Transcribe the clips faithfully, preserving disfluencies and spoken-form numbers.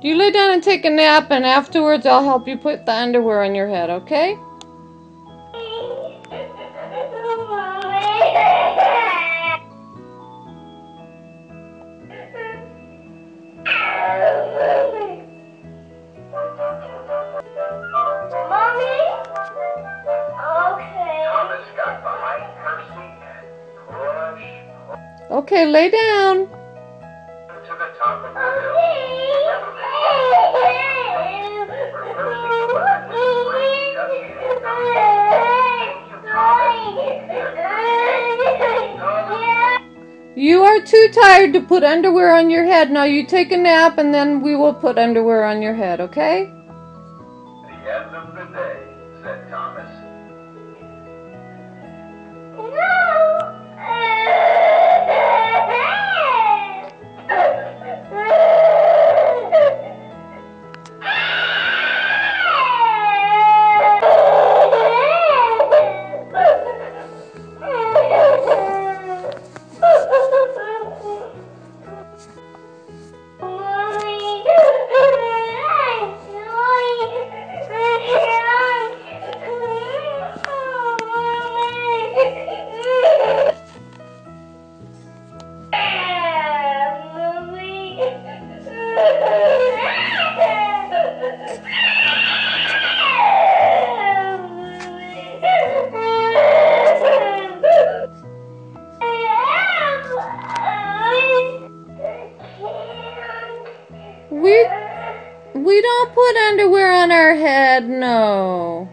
You lay down and take a nap, and afterwards I'll help you put the underwear on your head, okay? Okay, lay down. You are too tired to put underwear on your head. Now you take a nap and then we will put underwear on your head, okay? The end of the day, said Thomas. We, we don't put underwear on our head, no.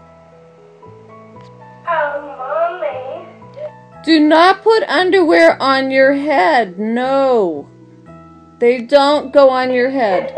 Oh, Mommy. Do not put underwear on your head, no. They don't go on your head.